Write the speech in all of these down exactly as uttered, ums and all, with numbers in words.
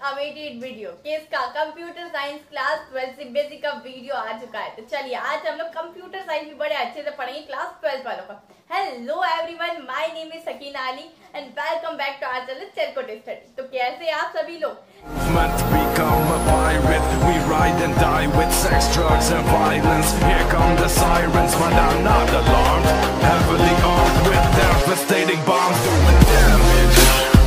Awaited video किसका computer science class twelfth CBSE का video आ चुका है। तो चलिए आज हम लोग कंप्यूटर साइंस भी बड़े अच्छे से पढ़ेंगे क्लास ट्वेल्थ वालों का। Hello everyone, my name is Sakina Ali and welcome back to our channel चरकोट स्टडी। तो कैसे आप सभी लोग? Become a pirate, we ride and die with sex, drugs and violence. Here come the sirens, but I'm not alarmed. Heavily armed with devastating bombs, doing damage.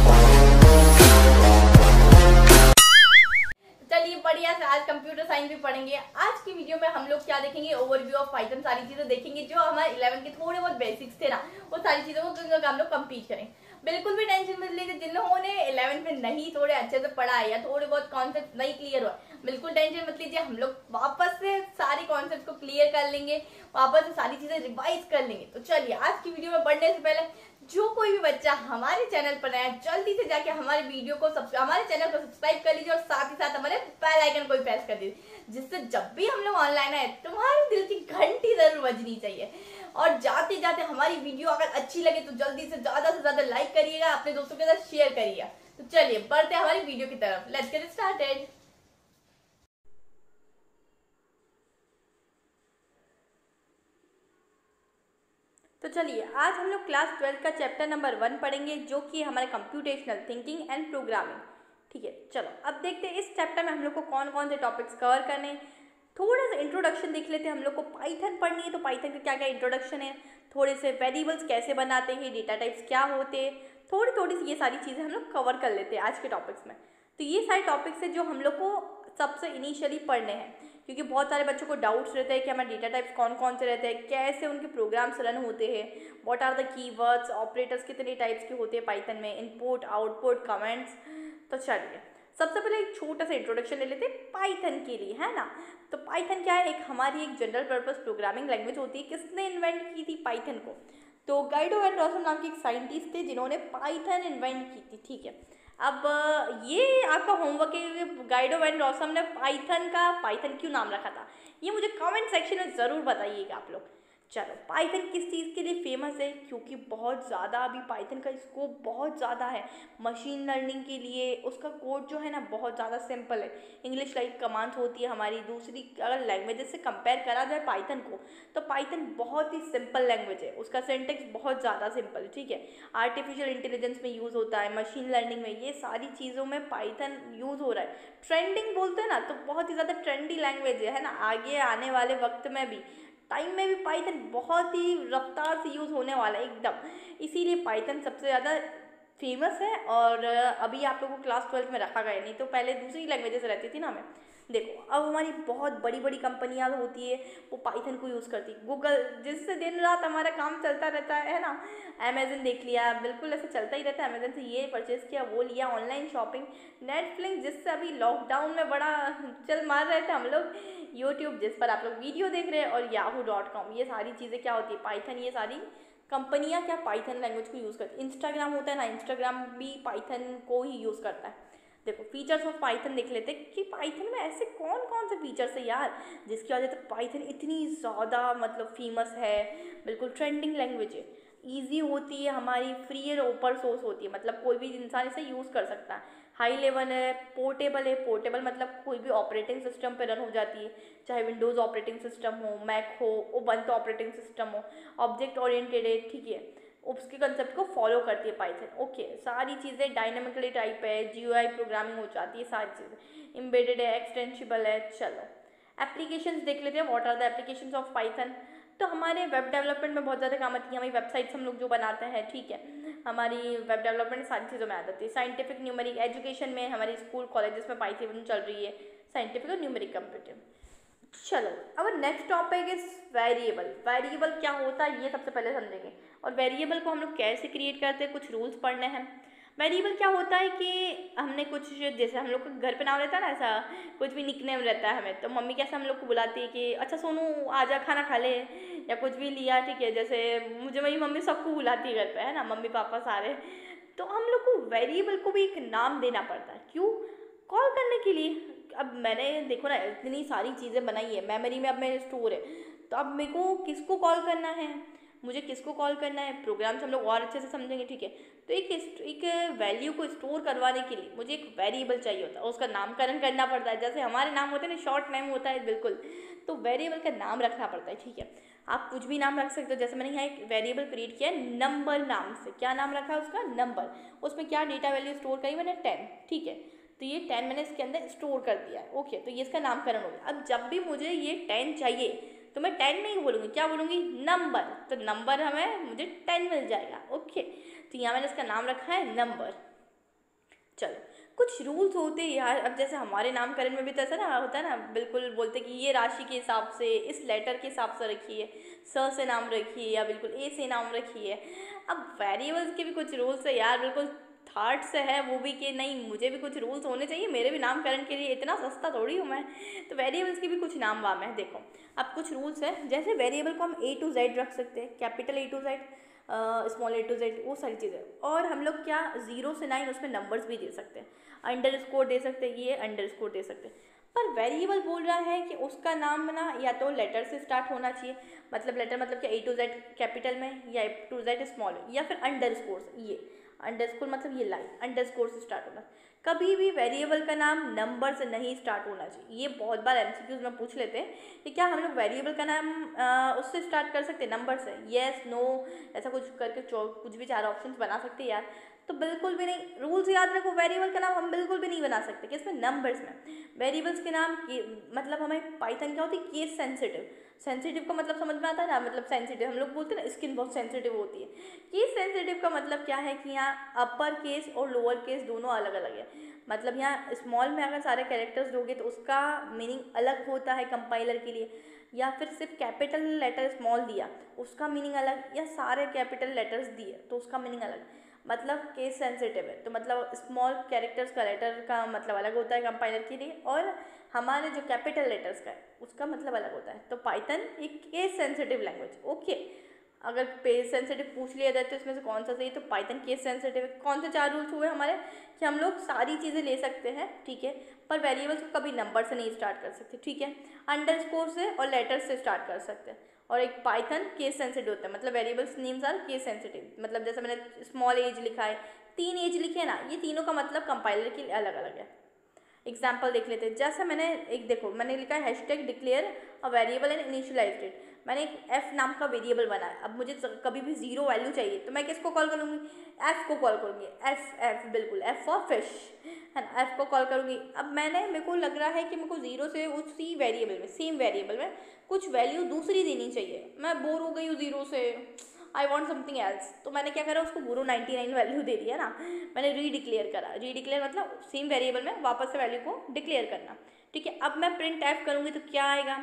चलिए बढ़िया से आज कंप्यूटर साइंस भी पढ़ेंगे। आज की वीडियो में हम लोग क्या देखेंगे, ओवरव्यू ऑफ पाइथन, सारी चीजें देखेंगे जो हमारे इलेवन के थोड़े बहुत बेसिक्स थे ना, वो सारी चीजों को हम लोग कंप्लीट करेंगे। बिल्कुल भी टेंशन मत लीजिए, जिन लोगों ने इलेवन में नहीं थोड़े अच्छे से पढ़ा है या थोड़े बहुत कॉन्सेप्ट नहीं क्लियर हुआ, बिल्कुल टेंशन मत लीजिए। हम लोग वापस से सारी कॉन्सेप्ट को क्लियर कर लेंगे, वापस से सारी चीजें रिवाइज कर लेंगे। तो चलिए आज की वीडियो में बढ़ने से पहले जो कोई भी बच्चा हमारे चैनल पर नया है, जल्दी से जाके हमारे वीडियो को हमारे चैनल को सब्सक्राइब कर लीजिए और साथ ही साथ हमारे बेल आइकन को भी प्रेस कर दीजिए, जिससे जब भी हम लोग ऑनलाइन आए तुम्हारे दिल की घंटी जरूर बजनी चाहिए। और जाते जाते हमारी वीडियो अगर अच्छी लगे तो जल्दी से ज्यादा से ज्यादा लाइक करिएगा, अपने दोस्तों के साथ शेयर करिएगा। तो चलिए बढ़ते हैं हमारी वीडियो की तरफ। Let's get started. तो चलिए आज हम लोग क्लास ट्वेल्थ का चैप्टर नंबर वन पढ़ेंगे, जो कि हमारे कंप्यूटेशनल थिंकिंग एंड प्रोग्रामिंग। ठीक है, चलो अब देखते हैं इस चैप्टर में हम लोग को कौन कौन से टॉपिक्स कवर करने हैं। थोड़ा सा इंट्रोडक्शन देख लेते हैं। हम लोग को पाइथन पढ़नी है तो पाइथन का क्या क्या इंट्रोडक्शन है, थोड़े से वेरिएबल्स कैसे बनाते हैं, डेटा टाइप्स क्या होते हैं, थोड़ी थोड़ी सी ये सारी चीज़ें हम लोग कवर कर लेते हैं आज के टॉपिक्स में। तो ये सारे टॉपिक्स है जो हम लोग को सबसे इनिशियली पढ़ने हैं, क्योंकि बहुत सारे बच्चों को डाउट्स रहते हैं कि हमारे डेटा टाइप्स कौन कौन से रहते हैं, कैसे उनके प्रोग्राम्स रन होते हैं, what are the keywords, operators कितने टाइप्स के होते हैं पाइथन में, इनपुट आउटपुट कमेंट्स। तो चलिए सबसे पहले एक छोटा सा इंट्रोडक्शन ले लेते हैं पाइथन के लिए, है ना। तो पाइथन क्या है, एक हमारी एक जनरल पर्पस प्रोग्रामिंग लैंग्वेज होती है। किसने इन्वेंट की थी पाइथन को? तो गाइडो एंड रॉसम नाम के एक साइंटिस्ट थे जिन्होंने पाइथन इन्वेंट की थी। ठीक है, अब ये आपका होमवर्क है, गाइडो एंड रॉसम ने पाइथन का पाइथन क्यों नाम रखा था, ये मुझे कमेंट सेक्शन में ज़रूर बताइएगा आप लोग। चलो पाइथन किस चीज़ के लिए फेमस है? क्योंकि बहुत ज़्यादा अभी पाइथन का स्कोप बहुत ज़्यादा है मशीन लर्निंग के लिए। उसका कोड जो है ना बहुत ज़्यादा सिंपल है, इंग्लिश लाइक कमांड्स होती है हमारी। दूसरी अगर लैंग्वेजेस से कंपेयर करा जाए पाइथन को, तो पाइथन बहुत ही सिंपल लैंग्वेज है, उसका सिंटेक्स बहुत ज़्यादा सिंपल है। ठीक है, आर्टिफिशियल इंटेलिजेंस में यूज़ होता है, मशीन लर्निंग में, ये सारी चीज़ों में पाइथन यूज़ हो रहा है। ट्रेंडिंग बोलते हैं ना, तो बहुत ही ज़्यादा ट्रेंडी लैंग्वेज है ना। आगे आने वाले वक्त में भी, टाइम में भी पाइथन बहुत ही रफ्तार से यूज़ होने वाला है एकदम, इसीलिए पाइथन सबसे ज़्यादा फेमस है। और अभी आप लोगों को क्लास ट्वेल्थ में रखा गया, नहीं तो पहले दूसरी लैंग्वेजेस रहती थी ना हमें। देखो अब हमारी बहुत बड़ी बड़ी कंपनियां होती है वो पाइथन को यूज़ करती है। गूगल जिससे दिन रात हमारा काम चलता रहता है ना, अमेजन देख लिया, बिल्कुल ऐसे चलता ही रहता है। अमेजन से ये परचेज़ किया, वो लिया, ऑनलाइन शॉपिंग, नेटफ्लिक्स जिससे अभी लॉकडाउन में बड़ा चल मार रहे थे हम लोग, यूट्यूब जिस पर आप लोग वीडियो देख रहे हैं, और याहू डॉट कॉम, ये सारी चीज़ें क्या होती है पाइथन, ये सारी कंपनियां क्या पाइथन लैंग्वेज को यूज़ करती है। इंस्टाग्राम होता है ना, इंस्टाग्राम भी पाइथन को ही यूज़ करता है। देखो फीचर्स ऑफ पाइथन देख लेते हैं कि पाइथन में ऐसे कौन कौन से फीचर्स है यार जिसकी वजह से पाइथन इतनी ज़्यादा मतलब फेमस है। बिल्कुल ट्रेंडिंग लैंग्वेज है, ईजी होती है हमारी, फ्री और ओपन सोर्स होती है, मतलब कोई भी इंसान इसे यूज़ कर सकता है। हाई लेवल है, पोर्टेबल है, पोर्टेबल मतलब कोई भी ऑपरेटिंग सिस्टम पे रन हो जाती है, चाहे विंडोज़ ऑपरेटिंग सिस्टम हो, मैक हो, उबंटू ऑपरेटिंग सिस्टम हो, ऑब्जेक्ट ओरिएंटेड है। ठीक है, उसके कंसेप्ट को फॉलो करती है पाइथन। ओके, सारी चीज़ें डायनामिकली टाइप है, जीयूआई प्रोग्रामिंग हो जाती है, सारी चीज़ें एम्बेडेड है, एक्सटेंसिबल है। चलो एप्लीकेशंस देख लेते हैं, what are the applications of Python. तो हमारे वेब डेवलपमेंट में बहुत ज़्यादा काम आती है, हमारी वेबसाइट्स हम लोग जो बनाते हैं। ठीक है, हमारी वेब डेवलपमेंट सारी चीज़ों में आ जाती है। साइंटिफिक न्यूमेरिक एजुकेशन में हमारी स्कूल कॉलेजेस में पाइथन चल रही है, साइंटिफिक और न्यूमेरिक कंप्यूटर। चलो अब next topic is variable. Variable क्या होता है ये सबसे पहले समझेंगे, और वेरिएबल को हम लोग कैसे क्रिएट करते हैं, कुछ रूल्स पढ़ने हैं। वेरिएबल क्या होता है कि हमने कुछ, जैसे हम लोग का घर पे नाम रहता है ना, ऐसा कुछ भी निकनेम रहता है हमें, तो मम्मी कैसे हम लोग को बुलाती है कि अच्छा सोनू आजा खाना खा ले, या कुछ भी लिया। ठीक है, जैसे मुझे मेरी मम्मी सबको बुलाती है घर पे, है ना, मम्मी पापा सारे। तो हम लोग को वेरिएबल को भी एक नाम देना पड़ता है, क्यों? कॉल करने के लिए। अब मैंने देखो ना इतनी सारी चीज़ें बनाई है, मेमोरी में अब मेरे स्टोर है, तो अब मेरे को किसको कॉल करना है, मुझे किसको कॉल करना है, प्रोग्राम्स हम लोग और अच्छे से समझेंगे। ठीक है, तो एक एक वैल्यू को स्टोर करवाने के लिए मुझे एक वेरिएबल चाहिए होता है, उसका नामकरण करना पड़ता है। जैसे हमारे नाम होते हैं ना, शॉर्ट नेम होता है बिल्कुल, तो वेरिएबल का नाम रखना पड़ता है। ठीक है, आप कुछ भी नाम रख सकते हो। जैसे मैंने यहाँ एक वेरिएबल क्रिएट किया है नंबर नाम से। क्या नाम रखा है उसका? नंबर। उसमें क्या डेटा वैल्यू स्टोर करी मैंने? टेन। ठीक है, तो ये टेन मैंने इसके अंदर स्टोर कर दिया है। ओके, तो ये इसका नामकरण हो गया। अब जब भी मुझे ये टेन चाहिए तो मैं टेन नहीं बोलूँगी, क्या बोलूँगी? नंबर। तो नंबर हमें मुझे टेन मिल जाएगा। ओके, तो यहाँ मैंने इसका नाम रखा है नंबर। चलो, कुछ रूल्स होते हैं यार। अब जैसे हमारे नामकरण में भी तो ऐसा ना होता है ना, बिल्कुल बोलते कि ये राशि के हिसाब से, इस लेटर के हिसाब से रखिए, स से नाम रखिए या बिल्कुल ए से नाम रखिए। अब वेरिएबल्स के भी कुछ रूल्स है यार, बिल्कुल थर्ड से है वो भी कि नहीं मुझे भी कुछ रूल्स होने चाहिए, मेरे भी नामकरण के लिए, इतना सस्ता थोड़ी हूँ मैं। तो वेरिएबल्स के भी कुछ नाम वाम है। देखो, अब कुछ रूल्स है। जैसे वेरिएबल को हम ए टू जेड रख सकते हैं, capital A to Z, small A to Z, वो सारी चीज़ें। और हम लोग क्या जीरो से नाइन उसमें नंबर्स भी दे सकते हैं, अंडर स्कोर दे सकते हैं, ये अंडर स्कोर दे सकते हैं। पर वेरिएबल बोल रहा है कि उसका नाम ना या तो लेटर से स्टार्ट होना चाहिए, मतलब लेटर मतलब कि ए टू जेड कैपिटल में, या ए टू जेड स्मॉल, या फिर अंडर स्कोर से। ये अंडर स्कोर मतलब ये लाइन अंडर स्कोर से स्टार्ट होना। कभी भी वेरिएबल का नाम नंबर से नहीं स्टार्ट होना चाहिए। ये बहुत बार एमसीक्यूज में पूछ लेते हैं कि क्या हम लोग वेरिएबल का नाम आ, उससे स्टार्ट कर सकते हैं, नंबर से? येस, नो, ऐसा कुछ करके कुछ भी चार ऑप्शंस बना सकते हैं यार। तो बिल्कुल भी नहीं, रूल्स याद रखो, वेरिएबल का नाम हम बिल्कुल भी नहीं बना सकते। किसमें? नंबर्स में। वेरिएबल्स के नाम के मतलब हमें पाइथन क्या होती है? Case sensitive. सेंसिटिव का मतलब समझ में आता है ना, मतलब सेंसिटिव, हम लोग बोलते हैं ना स्किन बहुत सेंसिटिव होती है। केस सेंसिटिव का मतलब क्या है कि यहाँ अपर केस और लोअर केस दोनों अलग अलग है। मतलब यहाँ स्मॉल में अगर सारे कैरेक्टर्स दोगे तो उसका मीनिंग अलग होता है कंपाइलर के लिए, या फिर सिर्फ कैपिटल लेटर स्मॉल दिया उसका मीनिंग अलग, या सारे कैपिटल लेटर्स दिए तो उसका मीनिंग अलग। मतलब केस सेंसिटिव है तो मतलब स्मॉल कैरेक्टर्स का लेटर का मतलब अलग होता है कंपाइलर के लिए, और हमारे जो कैपिटल लेटर्स का है उसका मतलब अलग होता है। तो पाइथन एक केस सेंसिटिव लैंग्वेज। ओके, अगर केस सेंसिटिव पूछ लिया जाए तो इसमें से कौन सा सही, तो पाइथन केस सेंसिटिव है। कौन से चार रूल्स हुए हमारे कि हम लोग सारी चीज़ें ले सकते हैं, ठीक है, पर वेरिएबल्स को कभी नंबर से नहीं स्टार्ट कर सकते, ठीक है, अंडरस्कोर से और लेटर से स्टार्ट कर सकते हैं। और एक पाइथन केस सेंसिटिव होता है, मतलब variables names are case sensitive. मतलब जैसे मैंने स्मॉल एज लिखा है, तीन एज लिखे हैं ना, ये तीनों का मतलब कंपाइलर के लिए अलग अलग है। एग्जाम्पल देख लेते हैं। जैसा मैंने एक देखो मैंने लिखा है hashtag declare a variable and initialized it. मैंने एक एफ नाम का वेरिएबल बनाया। अब मुझे कभी भी जीरो वैल्यू चाहिए तो मैं किसको कॉल करूँगी? एफ को कॉल करूँगी। एफ एफ बिल्कुल एफ फॉर फिश है ना, एफ को कॉल करूँगी। अब मैंने मेरे को लग रहा है कि मेरे को जीरो से उसी वेरिएबल में सेम वेरिएबल में कुछ वैल्यू दूसरी देनी चाहिए। मैं बोर हो गई हूँ जीरो से, आई वॉन्ट समथिंग एल्स। तो मैंने क्या करा, उसको गुरु नाइन्टी नाइन वैल्यू दे दिया ना, मैंने रीडिक्लेयर करा। रीडिक्लेयर मतलब सेम वेरिएबल में वापस से वैल्यू को डिक्लेयर करना, ठीक है। अब मैं प्रिंट एफ करूँगी तो क्या आएगा?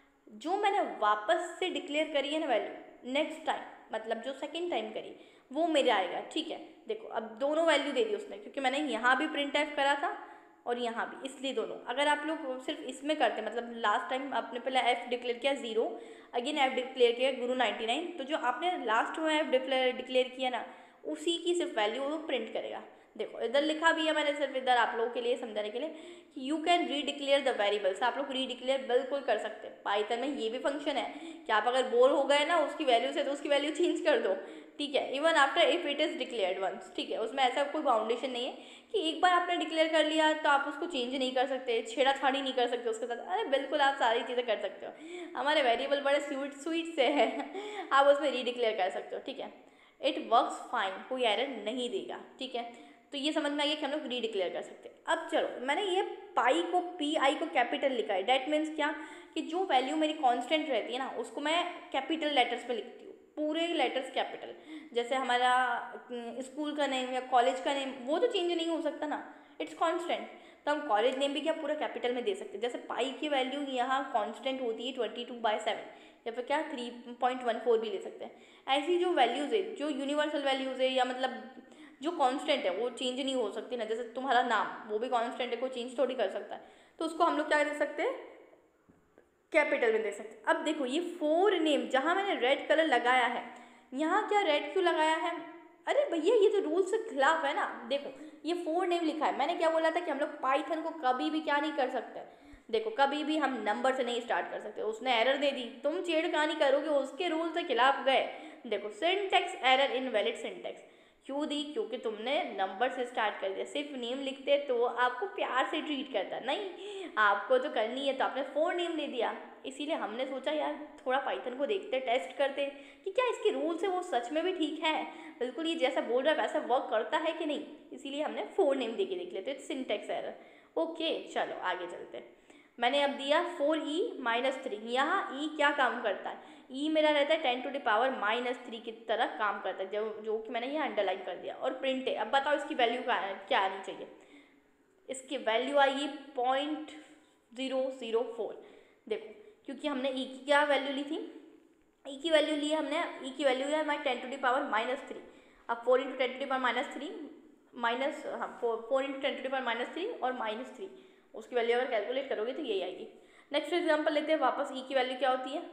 जो मैंने वापस से डिक्लेयर करी है ना वैल्यू नेक्स्ट टाइम, मतलब जो सेकेंड टाइम करी वो मेरा आएगा, ठीक है। देखो अब दोनों वैल्यू दे दी उसने, क्योंकि मैंने यहाँ भी प्रिंट एफ करा था और यहाँ भी, इसलिए दोनों। अगर आप लोग सिर्फ इसमें करते, मतलब लास्ट टाइम आपने पहले एफ डिक्लेयर किया जीरो, अगेन एफ डिक्लेयर किया गुरु नाइन्टी नाइन, तो जो आपने लास्ट में एफ डिक्लेयर डिक्लेयर किया ना उसी की सिर्फ वैल्यू वो प्रिंट करेगा। देखो इधर लिखा भी है मैंने सिर्फ इधर आप लोगों के लिए समझाने के लिए कि you can redeclare the variables. आप लोग रीडिक्लेयर बिल्कुल कर सकते हैं। पाइथन में ये भी फंक्शन है कि आप अगर बोर हो गए ना उसकी वैल्यू से तो उसकी वैल्यू चेंज कर दो, ठीक है, even after if it is declared once, ठीक है। उसमें ऐसा कोई बाउंडेशन नहीं है कि एक बार आपने डिक्लेयर कर लिया तो आप उसको चेंज नहीं कर सकते, छेड़ाछाड़ी नहीं कर सकते उसके साथ। अरे बिल्कुल आप सारी चीज़ें कर सकते हो। हमारे वेरिएबल बड़े स्वीट स्वीट से है, आप उसमें रीडिक्लेयर कर सकते हो, ठीक है। इट वर्क्स फाइन, कोई एरर नहीं देगा, ठीक है। तो ये समझ में आ गया कि हम लोग रीडिक्लेयर कर सकते हैं। अब चलो मैंने ये पाई को पी आई को कैपिटल लिखा है। डैट मीन्स क्या कि जो वैल्यू मेरी कांस्टेंट रहती है ना उसको मैं कैपिटल लेटर्स पे लिखती हूँ, पूरे लेटर्स कैपिटल। जैसे हमारा स्कूल का नेम या कॉलेज का नेम वो तो चेंज नहीं हो सकता ना, इट्स कांस्टेंट। तो हम कॉलेज नेम भी क्या पूरा कैपिटल में दे सकते हैं। जैसे पाई की वैल्यू यहाँ कांस्टेंट होती है ट्वेंटी टू बाई सेवन, या फिर क्या थ्री पॉइंट वन फोर भी ले सकते हैं। ऐसी जो वैल्यूज़ है, जो यूनिवर्सल वैल्यूज़ है या मतलब जो कांस्टेंट है वो चेंज नहीं हो सकती ना। जैसे तुम्हारा नाम वो भी कांस्टेंट है, कोई चेंज थोड़ी कर सकता है, तो उसको हम लोग क्या दे सकते हैं? कैपिटल में दे सकते हैं। अब देखो ये फोर नेम जहाँ मैंने रेड कलर लगाया है, यहाँ क्या रेड क्यों लगाया है? अरे भैया ये तो रूल से खिलाफ है ना। देखो ये फोर नेम लिखा है, मैंने क्या बोला था कि हम लोग पाइथन को कभी भी क्या नहीं कर सकते, देखो कभी भी हम नंबर से नहीं स्टार्ट कर सकते। उसने एरर दे दी, तुम छेड़खानी करोगे, उसके रूल से खिलाफ गए। देखो सिंटैक्स एरर, इनवैलिड सिंटैक्स, क्यों दी? क्योंकि तुमने नंबर से स्टार्ट कर दिया। सिर्फ नेम लिखते तो आपको प्यार से ट्रीट करता, नहीं आपको तो करनी है तो आपने फोर नेम दे दिया। इसीलिए हमने सोचा यार थोड़ा पाइथन को देखते टेस्ट करते कि क्या इसके रूल्स है वो सच में भी ठीक है, बिल्कुल ये जैसा बोल रहा है वैसा वर्क करता है कि नहीं। इसीलिए हमने फोर नेम दे के देख लेते, सिंटेक्स एरर। ओके चलो आगे चलते हैं। मैंने अब दिया फोर ई माइनस थ्री। यहाँ ई क्या काम करता है? ई मेरा रहता है ten to the power minus three की तरह काम करता है, जो जो कि मैंने यहाँ अंडरलाइन कर दिया। और प्रिंट है। अब बताओ इसकी वैल्यू क्या क्या आनी चाहिए? इसकी वैल्यू आई पॉइंट ज़ीरो ज़ीरो फोर। देखो क्योंकि हमने ई की क्या वैल्यू ली थी? ई की वैल्यू ली हमने, ई की वैल्यू है हमारी ten to the power minus three. अब four into ten to the power minus three minus हाँ four four into ten to the power minus three और माइनस थ्री, उसकी वैल्यू अगर कैलकुलेट करोगे तो यही आएगी। नेक्स्ट एग्जांपल लेते हैं वापस। ई की वैल्यू क्या होती है?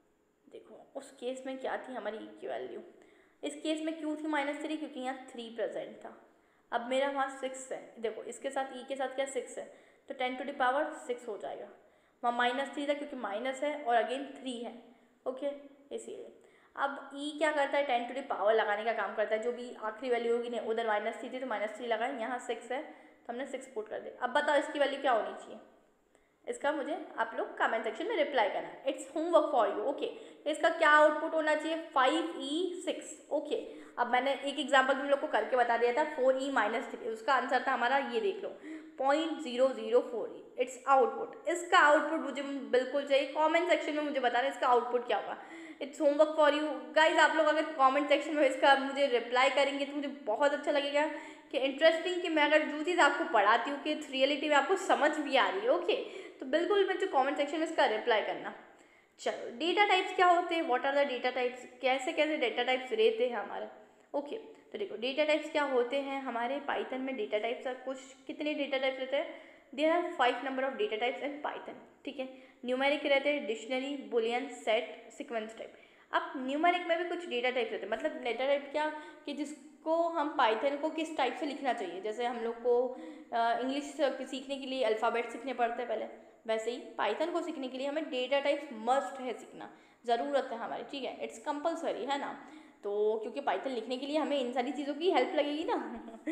देखो उस केस में क्या थी हमारी ई की वैल्यू? इस केस में क्यों थी माइनस थ्री? क्योंकि यहाँ थ्री प्रेजेंट था। अब मेरा वहाँ सिक्स है, देखो इसके साथ ई के साथ क्या सिक्स है, तो ten to the power six हो जाएगा। वहाँ माइनस थ्री था क्योंकि माइनस है और अगेन थ्री है। ओके इसीलिए अब ई क्या करता है? टेन टू द पावर लगाने का काम करता है। जो भी आखिरी वैल्यू होगी नहीं, उधर माइनस थ्री थी तो माइनस थ्री लगाए, यहाँ सिक्स है तो हमने सिक्स पुट कर दिया। अब बताओ इसकी वैल्यू क्या होनी चाहिए? इसका मुझे आप लोग कमेंट सेक्शन में रिप्लाई करना है। It's homework for you. Okay इसका क्या आउटपुट होना चाहिए? फाइव ई सिक्स। ओके अब मैंने एक एग्जांपल तुम लोग को करके बता दिया था, फोर ई माइनस थ्री, उसका आंसर था हमारा ये देख लो point zero zero four E. It's output. इसका आउटपुट मुझे बिल्कुल चाहिए, कमेंट सेक्शन में मुझे बताना इसका आउटपुट क्या होगा। It's homework for you guys. आप लोग अगर कमेंट सेक्शन में इसका मुझे रिप्लाई करेंगे तो मुझे बहुत अच्छा लगेगा कि इंटरेस्टिंग कि मैं अगर जो चीज़ आपको पढ़ाती हूँ कि रियलिटी में आपको समझ भी आ रही है। ओके तो बिल्कुल मुझे कमेंट सेक्शन में इसका रिप्लाई करना। चलो डेटा टाइप्स क्या होते हैं? What are the data types? कैसे कैसे डेटा टाइप्स रहते हैं हमारे? ओके तो देखो डेटा टाइप्स क्या होते हैं हमारे पाइथन में। डेटा टाइप्स कुछ कितने डेटा टाइप्स रहते हैं? There are five number of data types in Python. ठीक है न्यूमेरिक रहते हैं, dictionary, boolean, set, sequence type. अब न्यूमेरिक में भी कुछ डेटा टाइप रहते हैं। मतलब डेटा टाइप क्या कि जिसको हम पाइथन को किस टाइप से लिखना चाहिए। जैसे हम लोग को इंग्लिश सीखने के लिए अल्फ़ाबेट सीखने पड़ते हैं पहले, वैसे ही पाइथन को सीखने के लिए हमें डेटा टाइप्स मस्ट है सीखना, ज़रूरत है हमारी। ठीक है इट्स कंपलसरी है ना, तो क्योंकि पाइथन लिखने के लिए हमें इन सारी चीज़ों की हेल्प लगेगी ना।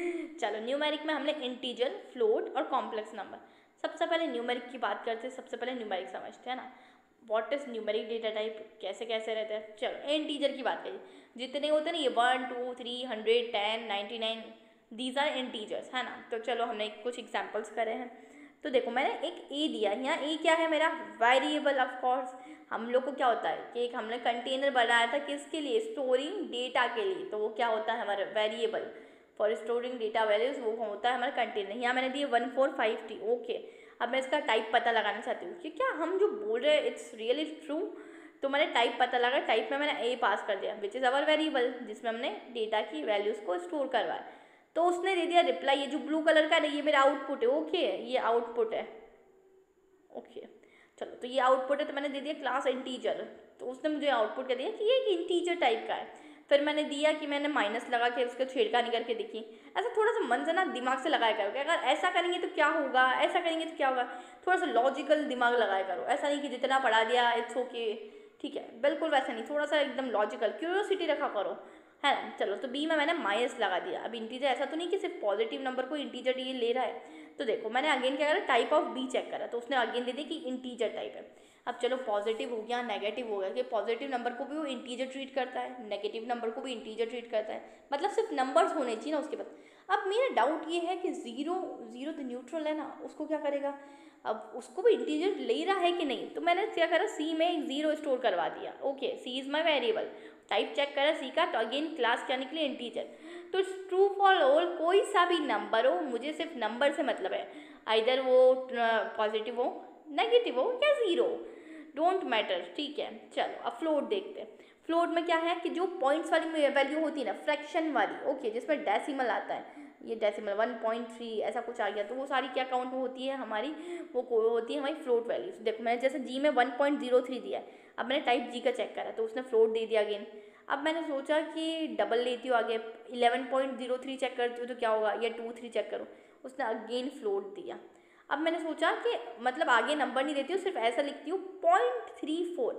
चलो न्यूमेरिक में हमने इंटीजर, फ्लोट और कॉम्प्लेक्स नंबर। सबसे पहले न्यूमेरिक की बात करते हैं, सबसे पहले न्यूमेरिक समझते हैं ना। What is numeric data type, कैसे कैसे रहता है। चलो इंटीजर की बात करिए, जितने होते हैं ना ये one two three hundred ten ninety nine these are integers है ना। तो चलो हमने कुछ एग्जाम्पल्स करे हैं। तो देखो मैंने एक ए दिया, यहाँ ए क्या है मेरा? वेरिएबल। ऑफ कोर्स हम लोग को क्या होता है कि एक हमने कंटेनर बनाया था किसके लिए? स्टोरिंग डेटा के लिए। तो वो क्या होता है हमारा? Variable for storing data values, वो होता है हमारा कंटेनर। यहाँ मैंने दिया one four five T. Okay अब मैं इसका टाइप पता लगाना चाहती हूँ कि क्या हम जो बोल रहे हैं इट्स रियली ट्रू। तो मैंने टाइप पता लगा, टाइप में मैंने ए पास कर दिया विच इज़ अवर वेरिएबल, जिसमें हमने डेटा की वैल्यूज़ को स्टोर करवाया। तो उसने दे दिया रिप्लाई, ये जो ब्लू कलर का नहीं ये मेरा आउटपुट है। ओके ये आउटपुट है। ओके चलो तो ये आउटपुट है तो मैंने दे दिया क्लास इंटीजर। तो उसने मुझे आउटपुट कर दिया कि ये एक इंटीजर टाइप का है। फिर मैंने दिया कि मैंने माइनस लगा के उसको छेड़खानी करके देखी। ऐसा थोड़ा सा मन से ना दिमाग से लगाया करो कि अगर ऐसा करेंगे तो क्या होगा, ऐसा करेंगे तो क्या होगा। थोड़ा सा लॉजिकल दिमाग लगाया करो, ऐसा नहीं कि जितना पढ़ा दिया इट्स ओके। ठीक है बिल्कुल वैसा नहीं, थोड़ा सा एकदम लॉजिकल क्यूरियोसिटी रखा करो है ना। चलो तो बी में मैंने माइनस लगा दिया। अब इंटीजर ऐसा तो नहीं कि सिर्फ पॉजिटिव नंबर को इंटीजर ये ले रहा है। तो देखो मैंने अगेन क्या करा, टाइप ऑफ बी चेक करा, तो उसने अगेन दे दिया कि इंटीजर टाइप है। अब चलो पॉजिटिव हो गया, नेगेटिव हो गया कि पॉजिटिव नंबर को भी वो इंटीजर ट्रीट करता है, नेगेटिव नंबर को भी इंटीजर ट्रीट करता है, मतलब सिर्फ नंबर्स होने चाहिए ना उसके बाद। अब मेरा डाउट ये है कि ज़ीरो ज़ीरो तो न्यूट्रल है ना, उसको क्या करेगा, अब उसको भी इंटीजर ले रहा है कि नहीं। तो मैंने क्या करा, सी में एक ज़ीरो स्टोर करवा दिया। Okay C is my variable, type check करा सी का, तो अगेन क्लास क्या निकली, इंटीजर। तो ट्रू फॉर ऑल कोई सा भी नंबर हो, मुझे सिर्फ नंबर से मतलब है, आइदर वो पॉजिटिव हो, नेगेटिव हो या ज़ीरो, डोंट मैटर। ठीक है चलो अब फ्लोट देखते हैं। फ्लोट में क्या है कि जो पॉइंट्स वाली वैल्यू होती है ना, फ्रैक्शन वाली, ओके जिसमें डेसिमल आता है, ये डेसिमल वन पॉइंट थ्री ऐसा कुछ आ गया, तो वो सारी क्या काउंट में होती है हमारी, वो होती है हमारी फ्लोट वैल्यूज। देखो मैंने जैसे जी में वन पॉइंट जीरो थ्री दिया है, अब मैंने टाइप जी का चेक करा तो उसने फ्लोट दे दिया अगेन। अब मैंने सोचा कि डबल लेती हूँ आगे, eleven point zero three check करती हूँ तो क्या होगा, या टू थ्री चेक करो, उसने अगेन फ्लोट दिया। अब मैंने सोचा कि मतलब आगे नंबर नहीं देती हूँ, सिर्फ ऐसा लिखती हूँ पॉइंट थ्री फोर,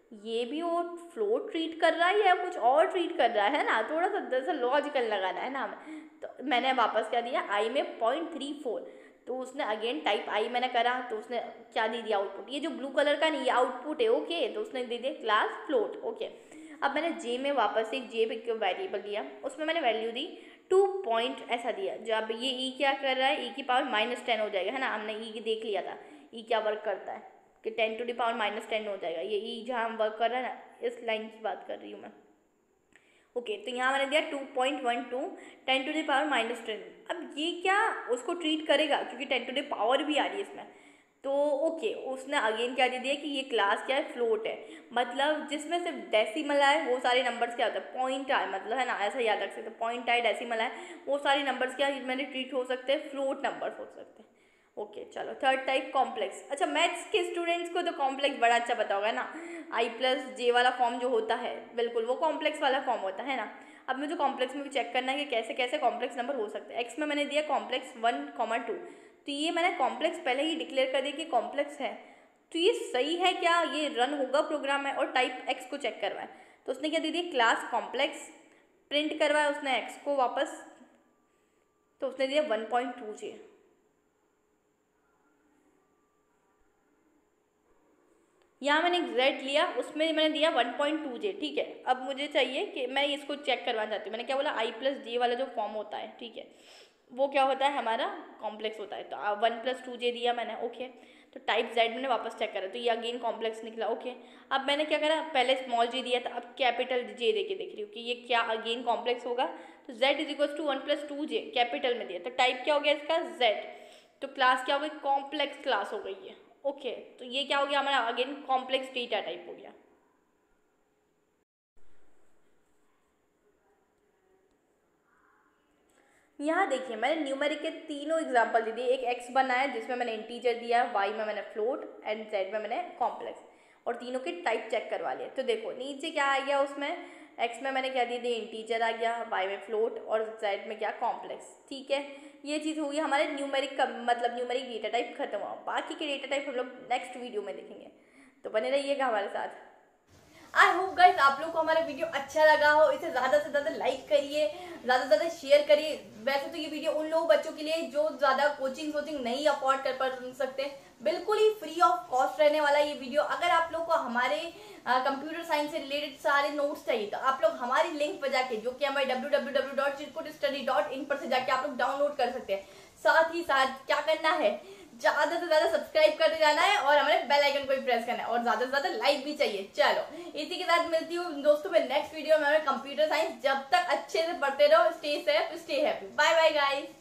ये भी वो फ्लोट ट्रीट कर रहा है या कुछ और ट्रीट कर रहा है ना, थोड़ा सा दरअसल लॉजिकल लगाना है ना हमें। तो मैंने वापस क्या दिया, आई में पॉइंट थ्री फोर, तो उसने अगेन टाइप आई मैंने करा, तो उसने क्या दे दिया आउटपुट, ये जो ब्लू कलर का नहीं ये आउटपुट है, ओके। तो उसने दे दिया क्लास फ्लोट, ओके। अब मैंने जे में वापस एक जे पे वेरिएबल दिया, उसमें मैंने वैल्यू दी टू पॉइंट ऐसा दिया। जब ये ई क्या कर रहा है, ई की पावर माइनस टेन हो जाएगा, है ना, हमने ई देख लिया था ई क्या वर्क करता है कि ten to the power minus ten हो जाएगा। ये ई जहाँ हम वर्क कर रहा है ना, इस लाइन की बात कर रही हूँ मैं, ओके। तो यहाँ मैंने दिया two point one two ten to the power minus ten. अब ये क्या उसको ट्रीट करेगा क्योंकि टेन टू द पावर भी आ रही है इसमें, तो ओके। उसने अगेन क्या दे दिया कि ये क्लास क्या है, फ्लोट है, मतलब जिसमें सिर्फ डेसिमल आए वो सारे नंबर्स क्या होता है, पॉइंट आए, मतलब है ना, ऐसा याद रख सकते, पॉइंट आए डेसिमल आए वो सारे नंबर्स क्या मैंने ट्रीट हो सकते हैं, फ्लोट नंबर्स हो सकते हैं, ओके। चलो थर्ड टाइप कॉम्प्लेक्स। अच्छा मैथ्स के स्टूडेंट्स को तो कॉम्प्लेक्स बड़ा अच्छा पता होगा ना, आई प्लस जे वाला फॉर्म जो होता है बिल्कुल वो कॉम्प्लेक्स वाला फॉर्म होता है ना। अब मुझे कॉम्प्लेक्स में भी चेक करना है कि कैसे कैसे कॉम्प्लेक्स नंबर हो सकते हैं। एक्स में मैंने दिया कॉम्प्लेक्स वन कॉमा टू, तो ये मैंने कॉम्प्लेक्स पहले ही डिक्लेयर कर दिया कि कॉम्प्लेक्स है, तो ये सही है क्या, ये रन होगा प्रोग्राम है। और टाइप एक्स को चेक करवाए, तो उसने क्या दे दिया क्लास कॉम्प्लेक्स, प्रिंट करवाया उसने एक्स को वापस, तो उसने दिया वन पॉइंट टू जे। यहाँ मैंने एक जेड लिया, उसमें मैंने दिया वन पॉइंट टू जे, ठीक है। अब मुझे चाहिए कि मैं इसको चेक करवाना चाहती हूँ, मैंने क्या बोला, आई प्लस जे वाला जो फॉर्म होता है, ठीक है, वो क्या होता है हमारा कॉम्प्लेक्स होता है। तो वन प्लस टू जे दिया मैंने, ओके। तो टाइप जेड मैंने वापस चेक करा, तो ये अगेन कॉम्प्लेक्स निकला, ओके। अब मैंने क्या करा, पहले स्मॉल जे दिया था, अब कैपिटल जे दे के देख रही हूँ कि ये क्या अगेन कॉम्प्लेक्स होगा। तो Z is equal to one plus two J capital में दिया, तो टाइप क्या हो गया इसका, जेड। तो क्लास क्या हो गई, कॉम्प्लेक्स क्लास हो गई है, ओके। तो ये क्या हो गया हमारा अगेन कॉम्प्लेक्स डेटा टाइप हो गया। यहाँ देखिए मैंने न्यूमेरिक के तीनों एग्जांपल दे दिए, एक एक्स बनाया जिसमें मैंने इंटीजर दिया, वाई में मैंने फ्लोट एंड जेड में मैंने कॉम्प्लेक्स, और तीनों के टाइप चेक करवा लिए। तो देखो नीचे क्या आ गया, उसमें एक्स में मैंने क्या दिए दिए इंटीजर आ गया, वाई में फ्लोट और जेड में क्या कॉम्प्लेक्स, ठीक है। ये चीज़ होगी हमारे न्यूमेरिक का, मतलब न्यूमेरिक डेटा टाइप खत्म हुआ। बाकी के डेटा टाइप हम लोग नेक्स्ट वीडियो में देखेंगे, तो बने रहिएगा हमारे साथ। आई होप गाइस आप लोग को हमारा वीडियो अच्छा लगा हो, इसे ज़्यादा से ज़्यादा लाइक करिए, ज़्यादा से ज़्यादा शेयर करिए। वैसे तो ये वीडियो उन लोगों बच्चों के लिए जो ज़्यादा कोचिंग वोचिंग नहीं अफोर्ड कर पा सकते, बिल्कुल ही फ्री ऑफ कॉस्ट रहने वाला ये वीडियो। अगर आप लोग को हमारे कंप्यूटर साइंस से रिलेटेड सारे नोट्स चाहिए तो आप लोग हमारी लिंक पर जाके, जो कि हमारे W W W dot Chirkut study dot in पर से जाके आप लोग डाउनलोड कर सकते हैं। साथ ही साथ क्या करना है, ज्यादा से ज्यादा सब्सक्राइब करते जाना है और हमारे बेल आइकन को भी प्रेस करना है, और ज्यादा से ज्यादा लाइक भी चाहिए। चलो इसी के साथ मिलती हूँ दोस्तों में नेक्स्ट वीडियो में हमारे कंप्यूटर साइंस। जब तक अच्छे से पढ़ते रहो, stay safe stay happy, bye bye guys.